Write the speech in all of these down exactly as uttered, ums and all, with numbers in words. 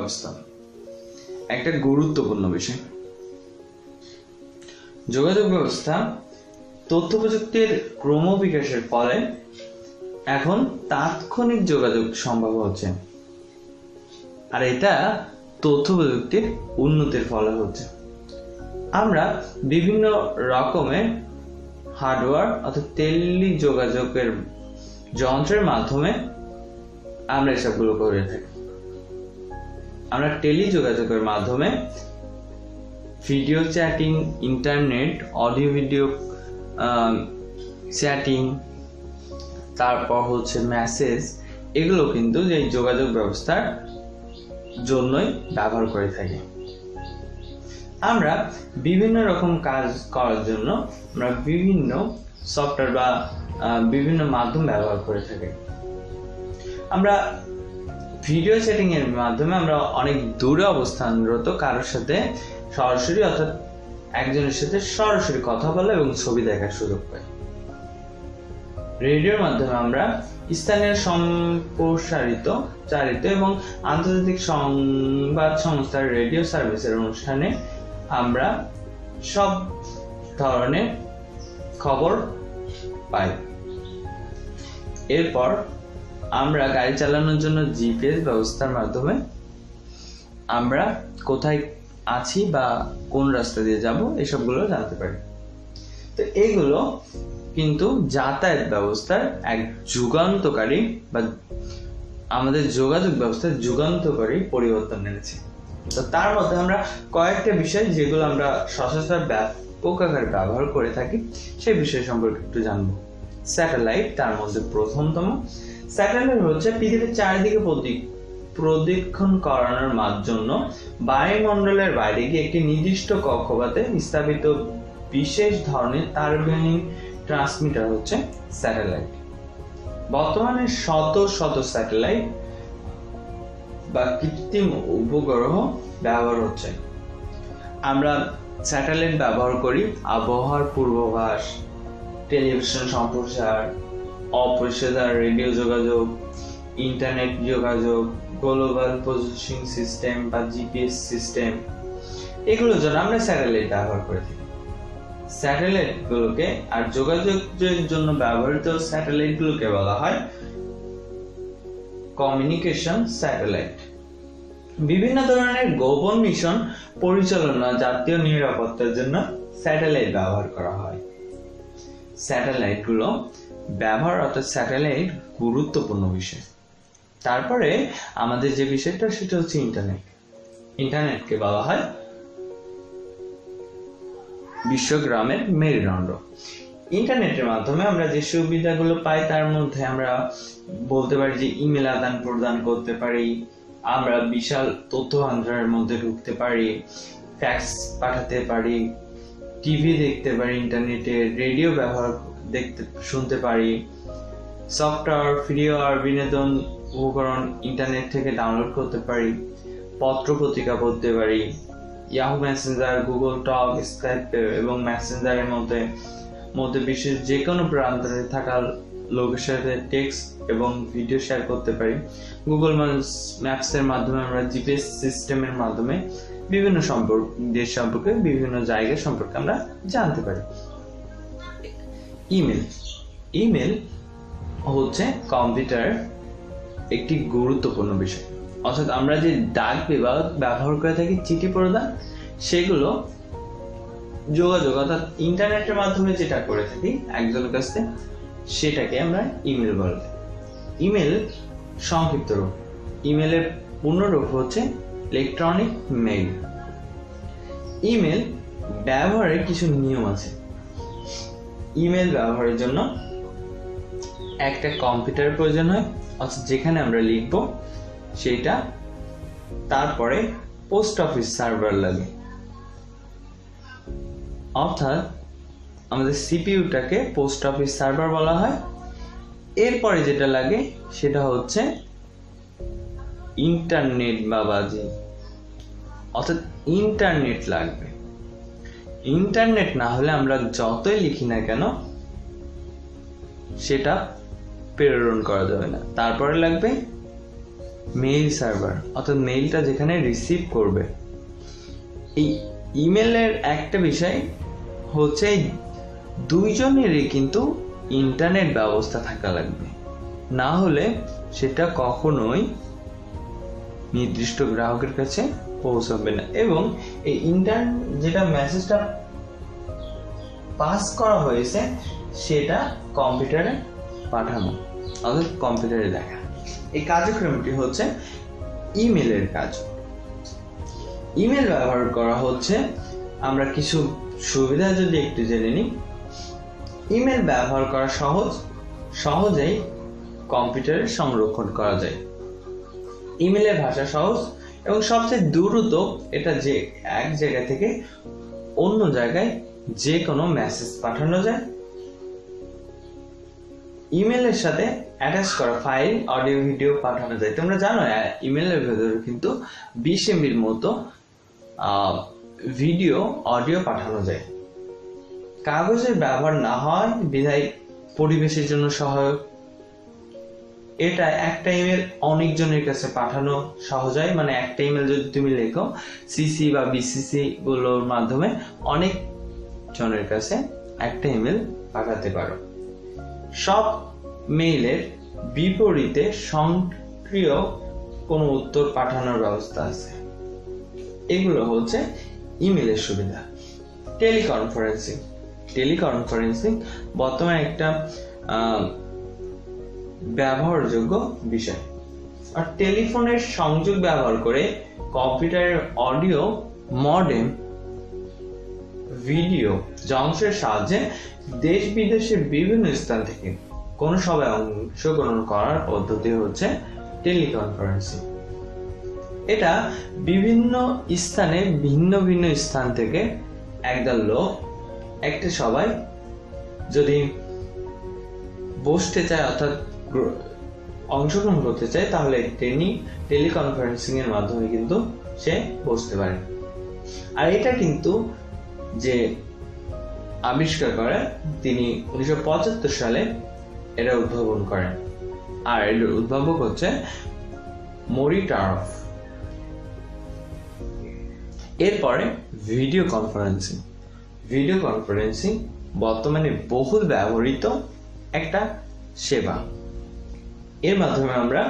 ব্যবস্থা একটা গুরুত্বপূর্ণ বিষয়। যোগাযোগ ব্যবস্থা তথ্য প্রযুক্তির ক্রমবিকাশের ফলে এখন তাৎক্ষণিক যোগাযোগ সম্ভব হচ্ছে, আর এটা তথ্য প্রযুক্তির উন্নতির ফলে হচ্ছে। আমরা বিভিন্ন রকমের হার্ডওয়্যার অর্থাৎ টেলি যোগাযোগের যন্ত্রের মাধ্যমে আমরা এসবগুলো করে থাকি। আমরা টেলি যোগাযোগের মাধ্যমে video chatting, internet, audio video chatting, তারপর হচ্ছে মেসেজ, এগুলো কিন্তু এই যোগাযোগ ব্যবস্থার জন্যই ব্যবহার করে থাকি। আমরা বিভিন্ন রকম কাজ করার জন্য আমরা বিভিন্ন সফটওয়্যার বা বিভিন্ন মাধ্যম ব্যবহার করে থাকি। আমরা ভিডিও চ্যাটিং এর মাধ্যমে আমরা অনেক দূরে অবস্থানরত কারোর সাথে সরাসরি অর্থাৎ একজনের সাথে সরাসরি কথা বলা এবং ছবি দেখার সুযোগ পাই। রেডিওর মাধ্যমে আমরা স্থানীয় সম্প্রসারিত চারিত এবং আন্তর্জাতিক সংবাদ সংস্থার রেডিও সার্ভিসের অনুষ্ঠানে আমরা সব ধরনের খবর পাই। এরপর আমরা গাড়ি চালানোর জন্য জিপিএস ব্যবস্থার মাধ্যমে আমরা কোথায় আছি বা কোন রাস্তা দিয়ে যাব এসবগুলো জানতে পারি। তো এইগুলো কিন্তু যাতায়াত ব্যবস্থার এক যুগান্তকারী বা আমাদের যোগাযোগ ব্যবস্থার যুগান্তকারী পরিবর্তন এনেছে। তো তার মধ্যে আমরা কয়েকটা বিষয় যেগুলো আমরা সচরাচর ব্যাপক আকারে ব্যবহার করে থাকি সেই বিষয় সম্পর্কে একটু জানবো। স্যাটেলাইট তার মধ্যে প্রথমতম। স্যাটেলাইট হচ্ছে পৃথিবীর চারিদিকে প্রদক্ষিণ করানোর জন্য বায়ুমণ্ডলের বাইরে গিয়ে একটি নির্দিষ্ট কক্ষপথে স্থাপিত বিশেষ ধরনের তারবিহীন ট্রান্সমিটার হচ্ছে স্যাটেলাইট। বর্তমানে শত শত স্যাটেলাইট বা কৃত্রিম উপগ্রহ ব্যবহার হচ্ছে। আমরা স্যাটেলাইট ব্যবহার করি আবহাওয়ার পূর্বাভাস, টেলিভিশন সম্প্রচার, অপেশাদার রেডিও যোগাযোগ, ইন্টারনেট যোগাযোগ, গ্লোবাল পজিশনিং সিস্টেম বা জিপিএস সিস্টেম, এগুলোর জন্য আমরা স্যাটেলাইট ব্যবহার করে থাকি। স্যাটেলাইট গুলোকে আর যোগাযোগের জন্য ব্যবহৃত স্যাটেলাইট গুলোকে বলা হয় কমিউনিকেশন স্যাটেলাইট। বিভিন্ন ধরনের গোপন মিশন পরিচালনা, জাতীয় নিরাপত্তার জন্য স্যাটেলাইট ব্যবহার করা হয়। স্যাটেলাইট গুলো ব্যবহার অর্থাৎ স্যাটেলাইট গুরুত্বপূর্ণ বিষয়। তারপরে আমাদের যে বিষয়টা সেটা হচ্ছে ইন্টারনেট। ইন্টারনেটকে বলা হয় বিশ্বগ্রামের মেরুদণ্ড। ইন্টারনেটের মাধ্যমে আমরা যে সুবিধাগুলো পাই তার মধ্যে আমরা বলতে পারি যে ইমেল আদান প্রদান করতে পারি, আমরা বিশাল তথ্য ভান্ডারের মধ্যে ঢুকতে পারি, ফ্যাক্স পাঠাতে পারি, টিভি দেখতে পারি, ইন্টারনেটে রেডিও ব্যবহার দেখতে শুনতে পারি, সফটওয়্যার, ভিডিও আর বিনোদন উপকরণ ইন্টারনেট থেকে ডাউনলোড করতে পারি, পত্র পত্রিকা পড়তে পারি, Yahoo Messenger, Google Talk, Skype এবং মেসেঞ্জারের মধ্যে মধ্যে বিশ্বের যে কোনো প্রান্তরে থাকা লোকের সাথে টেক্সট এবং ভিডিও শেয়ার করতে পারি। গুগল ম্যাপসের মাধ্যমে আমরা জিপিএস সিস্টেমের মাধ্যমে বিভিন্ন সম্পর্ক দেশ সম্পর্কে বিভিন্ন জায়গা সম্পর্কে আমরা জানতে পারি। ইমেল ইমেল হচ্ছে কম্পিউটার একটি গুরুত্বপূর্ণ বিষয়। অর্থাৎ আমরা যে ডাক বিভাগ ব্যবহার করে থাকি চিঠি প্রদান, সেগুলো যোগাযোগ অর্থাৎ ইন্টারনেটের মাধ্যমে যেটা করে থাকি একজনের কাছে সেটাকে আমরা ইমেল বলে থাকি। ইমেল সংক্ষিপ্ত রূপ। ইমেলের পূর্ণ রূপ হচ্ছে ইলেকট্রনিক মেইল। ইমেল ব্যবহারের কিছু নিয়ম আছে। ইমেল ব্যবহারের জন্য একটা কম্পিউটার প্রয়োজন হয়, অর্থাৎ যেখানে আমরা লিখব সেটা, তারপরে পোস্ট অফিস সার্ভার লাগে, অর্থাৎ আমাদের সিপিইউটাকে পোস্ট অফিস সার্ভার বলা হয়। এরপরে যেটা লাগে সেটা হচ্ছে ইন্টারনেট বা বাজি, অর্থাৎ ইন্টারনেট লাগবে। ইন্টারনেট না হলে আমরা যতই লিখি না কেন সেটা প্রেরণ করা যাবে না। তারপরে লাগবে মেইল সার্ভার অর্থাৎ মেইলটা যেখানে রিসিভ করবে। এই ইমেলের একটা বিষয় হচ্ছে দুইজনেরই কিন্তু ইন্টারনেট ব্যবস্থা থাকা লাগবে, না হলে সেটা কখনোই নির্দিষ্ট গ্রাহকের কাছে পৌঁছাবে না। এবং এই ইন্টারনেট যেটা মেসেজটা পাস করা হয়েছে সেটা কম্পিউটারে পাঠানো অর্থাৎ কম্পিউটারে দেখা। এই কার্যক্রমটি হচ্ছে ইমেলের কাজ। ইমেল ব্যবহার করা হচ্ছে, আমরা কিছু সুবিধা যদি একটু জেনে নিই। ইমেল ব্যবহার করা সহজ, সহজেই কম্পিউটারে সংরক্ষণ করা যায়। ইমেলের ভাষা সহজ এবং সবচেয়ে দ্রুত, এটা যে এক জায়গা থেকে অন্য জায়গায় যে কোনো মেসেজ পাঠানো যায়। ইমেলের সাথে অ্যাটাচ করা ফাইল, অডিও, ভিডিও পাঠানো যায়। তোমরা জানো ইমেলের ভেতরে কিন্তু বিশ এমবির মতো ভিডিও, অডিও পাঠানো যায়। কাগজের ব্যবহার না হয় বিধায় পরিবেশের জন্য সহায়ক। এটা একটা ইমেল অনেকজনের কাছে পাঠানো সহজ হয়, মানে একটা ইমেল যদি তুমি লেখো সিসি বা বিসিসি গুলোর মাধ্যমে অনেক জনের কাছে একটা ইমেল পাঠাতে পারো। সব মেইলের বিপরীতে স্বয়ংক্রিয় কোনো উত্তর পাঠানোর ব্যবস্থা আছে। এগুলো হচ্ছে ইমেলের সুবিধা। টেলিকনফারেন্সিং টেলিকনফারেন্সিং বর্তমানে একটা ব্যবহারযোগ্য বিষয়। আর টেলিফোনের সংযোগ ব্যবহার করে কম্পিউটারের অডিও, মডেম, ভিডিও যন্ত্রের সাহায্যে দেশ বিদেশের বিভিন্ন স্থান থেকে কোনো সভায় অংশগ্রহণ করার পদ্ধতি হচ্ছে টেলিকনফারেন্সিং। এটা বিভিন্ন স্থানে ভিন্ন ভিন্ন স্থান থেকে একদল লোক একটা সভায় যদি বসতে চায় অর্থাৎ অংশগ্রহণ করতে চায়, তাহলে তিনি টেলিকনফারেন্সিং এর মাধ্যমে কিন্তু সে বসতে পারে। আর এটা কিন্তু যে আবিষ্কার করে তিনি উনিশশো পঁচাত্তর সালে এটা উদ্ভাবন করেন। আর এর উদ্ভাবক হচ্ছে মরি টারফ। এরপরে ভিডিও কনফারেন্সিং ভিডিও কনফারেন্সিং বর্তমানে বহুল ব্যবহৃত একটা সেবা। এর মাধ্যমে আমরা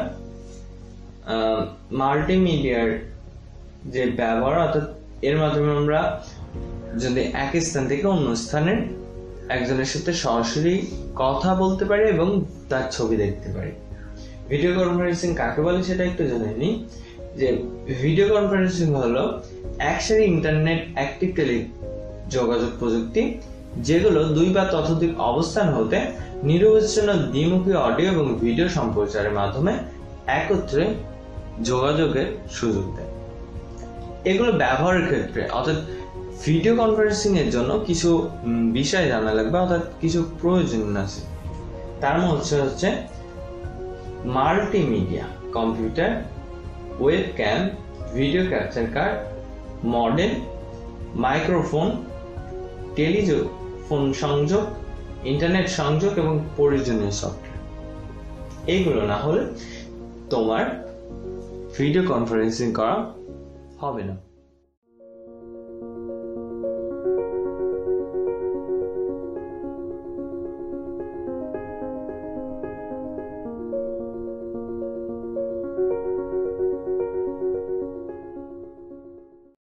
মাল্টিমিডিয়ার যে ব্যবহার, অর্থাৎ এর মাধ্যমে আমরা যদি এক স্থান থেকে অন্য স্থানের একজনের সাথে সরাসরি কথা বলতে পারি এবং তার ছবি দেখতে পারি। ভিডিও কনফারেন্সিং কাকে বলে সেটা একটু জেনে নিই। যে ভিডিও কনফারেন্সিং হলো একসাথে ইন্টারনেট অ্যাক্টিভ টেলি যোগাযোগ প্রযুক্তি, যেগুলো দুই বা ততোধিক অবস্থান হতে নিরবচ্ছিন্ন দ্বিমুখী অডিও এবং ভিডিও সম্প্রচারের মাধ্যমে একত্রে যোগাযোগের সুযোগ দেয়। এগুলো ব্যবহারের ক্ষেত্রে অর্থাৎ ভিডিও কনফারেন্সিং এর জন্য কিছু বিষয় জানা লাগবে, অর্থাৎ কিছু প্রয়োজন আছে। তার মধ্যে হচ্ছে multimedia, computer, webcam, video capture card, model, microphone, telephone সংযোগ, ইন্টারনেট সংযোগ এবং প্রয়োজনীয় সফটওয়্যার। এইগুলো না হলে তোমার ভিডিও কনফারেন্সিং করা হবে না।